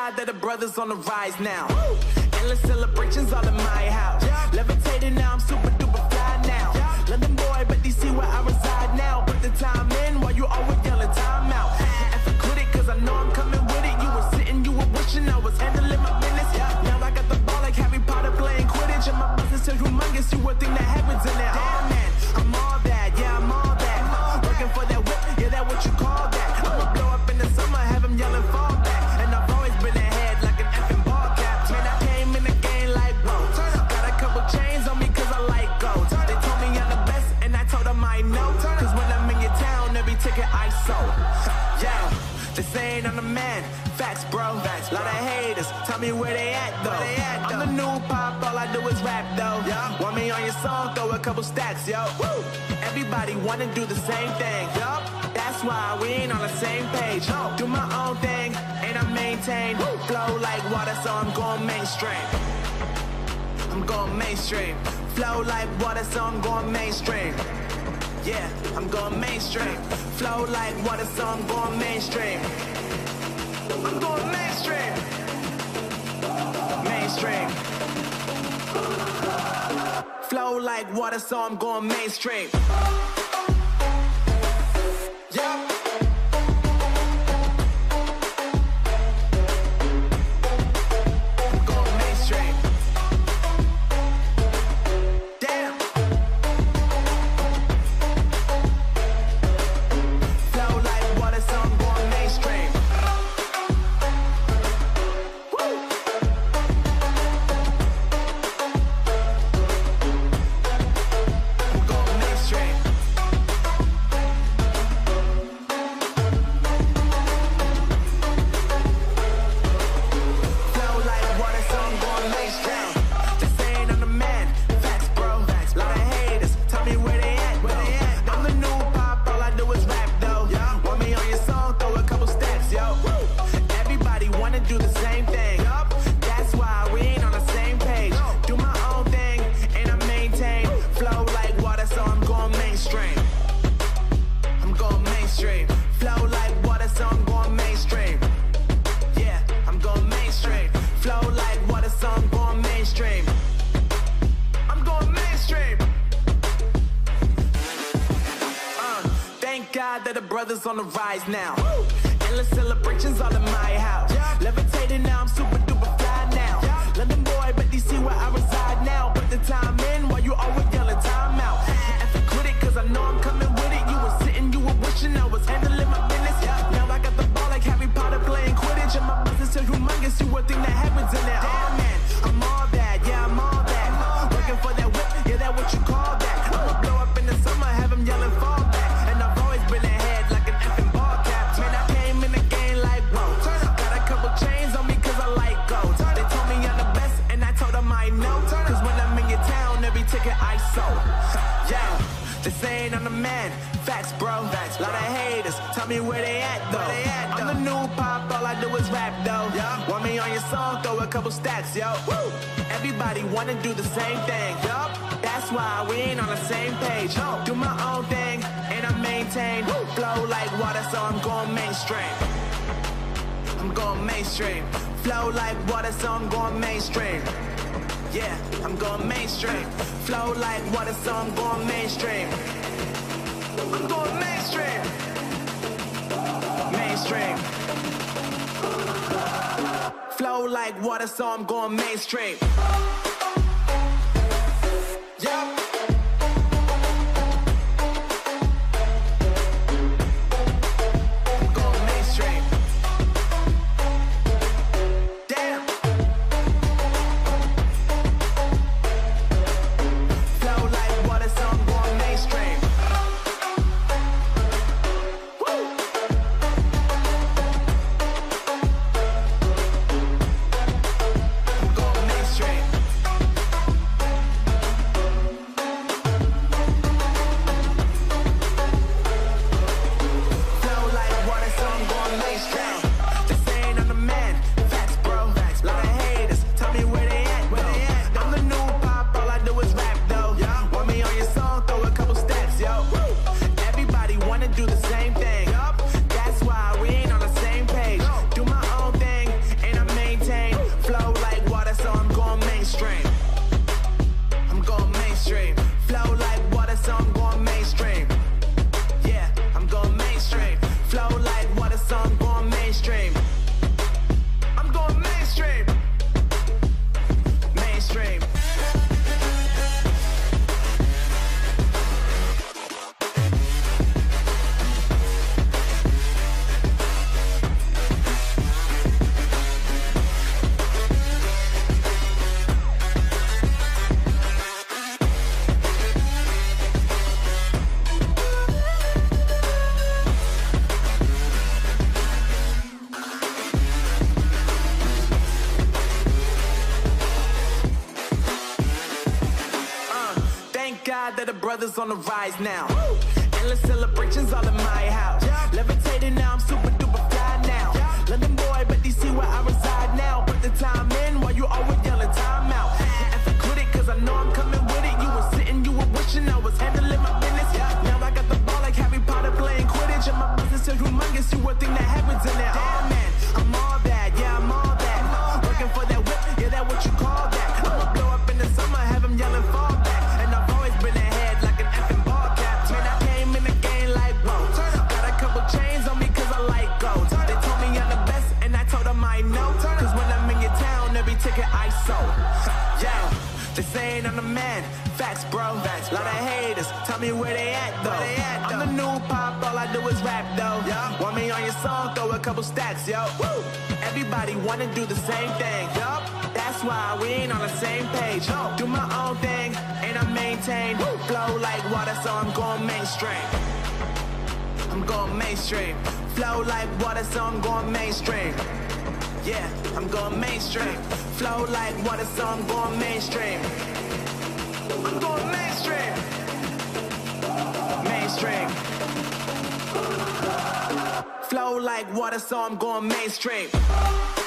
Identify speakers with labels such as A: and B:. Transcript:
A: God that the brothers on the rise now. Endless celebrations all in my house. Levitating now, I'm super duper fly now. London boy, but DC where I reside now. Put the time in while you always yelling time out. And for quit it, cause I know I'm coming with it. You were sitting, you were wishing I was handling my business. Now I got the ball like Harry Potter playing Quidditch. And my business so humongous, you would think that happens in there. Oh man, I'm all that, yeah, I'm all that. Working for that whip, yeah, that what you call that. I'ma blow up in the summer, have them yelling fall back. And I've always been ahead like an effing ball cap. Man, I came in the game like, whoa. Got a couple chains on me cause I like gold. They told me I'm the best and I told them I know. Cause when I'm in your town, every ticket I sold. Yeah, they saying I'm the man. Facts, bro. Lot of haters, tell me where they at though. I'm the new pop, all I do is rap though. Want me on your song, throw a couple stacks, yo. Everybody wanna do the same thing, yup. That's why we ain't on the same page. Do my own thing, and I maintain. Flow like water, so I'm going mainstream. I'm going mainstream. Flow like water, so I'm going mainstream. Yeah, I'm going mainstream. Flow like water, so I'm going mainstream. I'm going mainstream. Mainstream. Flow like water, so I'm going mainstream. Yeah. I'm going mainstream. Damn. Flow like water, so I'm going mainstream. That the brothers on the rise now. Endless celebrations all in my house. Levitating now, I'm super duper fly now. London boy, but DC where I reside now. Put the time in while you always yelling time out. And for quit it, cause I know I'm coming with it. You were sitting, you were wishing I was handling my business. Now I got the ball like Harry Potter playing Quidditch. And my business so humongous, you would think that happens in there. Oh man, I'm all that, yeah, I'm all that. Working for that whip, yeah, that what you call that. I'ma blow up in the summer, have them yelling fall back. And I've always been ahead like an effing ball cap. Man, I came in the game like, whoa. Got a couple chains on me cause I like gold. They told me I'm the best and I told them I know. Cause when I'm in your town, every ticket I sold. Yeah, they saying I'm the man. Facts, bro. Lot of haters, tell me where they at though. I'm the new pop, all I do is rap though. Want me on your song, throw a couple stacks, yo. Everybody wanna do the same thing, yup. That's why we ain't on the same page. Do my own thing, and I maintain. Flow like water, so I'm going mainstream. I'm going mainstream. Flow like water, so I'm going mainstream. Yeah, I'm going mainstream. Flow like water, so I'm going mainstream. I'm going mainstream. Mainstream. Flow like water, so I'm going mainstream. Yeah. do the same thing. Yup, that's why we ain't on the same page. Do my own thing, and I brothers on the rise now. Endless celebrations all in my house. Levitating now, I'm super duper fly now. London boy, but DC where I reside now. Put the time in while you always yelling time out. And for quit it, cause I know I'm coming with it. You were sitting, you were wishing I was handling my business. Now I got the ball like Harry Potter playing Quidditch. And my business is humongous, you would think that happens in there. Oh man, I'm all that, yeah, I'm all that. Working for that whip, yeah, that what you call that. I'ma blow up in the summer, have them yelling fall back. And I've always been ahead like an effing ball cap. Man, I came in the game like, whoa. Got a couple chains on me cause I like gold. They told me I'm the best and I told them I know. Cause when I'm in your town, every ticket I sold. Yeah, they saying I'm the man. Facts, bro. Lot of haters, tell me where they at though. I'm the new pop, all I do is rap though. Want me on your song, throw a couple stacks, yo. Woo! Everybody wanna do the same thing, yo. That's why we ain't on the same page. Do my own thing, and I maintain. Flow like water, so I'm going mainstream. I'm going mainstream. Flow like water, so I'm going mainstream. Yeah, I'm going mainstream. Flow like water, so I'm going mainstream. I'm going mainstream. Mainstream. Flow like water, so I'm going mainstream.